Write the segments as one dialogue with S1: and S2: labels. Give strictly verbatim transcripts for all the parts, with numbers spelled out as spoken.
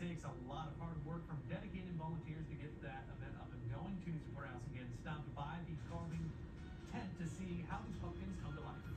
S1: takes a lot of hard work from dedicated volunteers to get that event up and going. twenty-two Courthouse again stopped by the carving tent to see how these pumpkins come to life.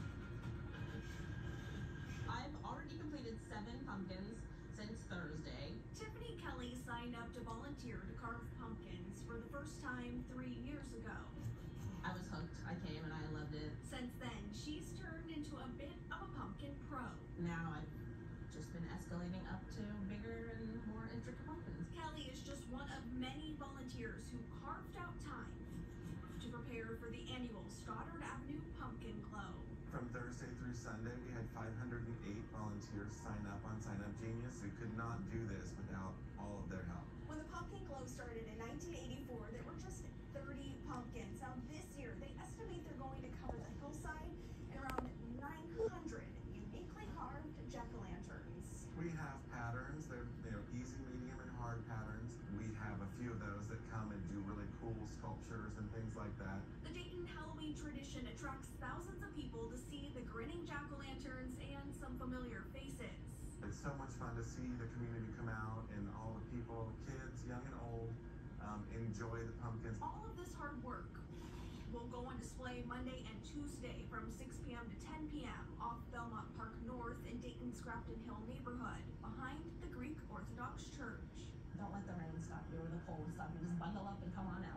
S2: I've already completed seven pumpkins since Thursday.
S3: Tiffany Kelly signed up to volunteer to carve pumpkins for the first time three years ago.
S2: I was hooked. I came and I loved it.
S3: Since then, she's turned into a bit of a pumpkin pro.
S2: Now I've just been escalating up to bigger and more intricate pumpkins.
S3: Kelly is just one of many volunteers who carved out time to prepare for the annual Stoddard Avenue Pumpkin Glow.
S4: From Thursday through Sunday, we had five hundred eight volunteers sign up on Sign Up Genius. We could not do this without all of their help.
S3: When the Pumpkin Glow started in nineteen eighty-four, there were just thirty pumpkins. Now this year, they estimate they're going to cover the hillside in around nine hundred uniquely carved jack-o'-lanterns.
S4: We have patterns. They're, they're easy, medium, and hard patterns. We have a few of those that come and do really cool sculptures and things like that.
S3: The Dayton Halloween tradition attracts thousands of people to see the grinning jack-o'-lanterns and some familiar faces.
S4: It's so much fun to see the community come out and all the people, kids, young and old, um, enjoy the pumpkins.
S3: All of this hard work will go on display Monday and Tuesday from six p m to ten p m off Belmont Park North in Dayton's Grafton Hill neighborhood, behind the Greek Orthodox Church.
S2: Don't let the rain stop you or the cold stop you. Just bundle up and come on out.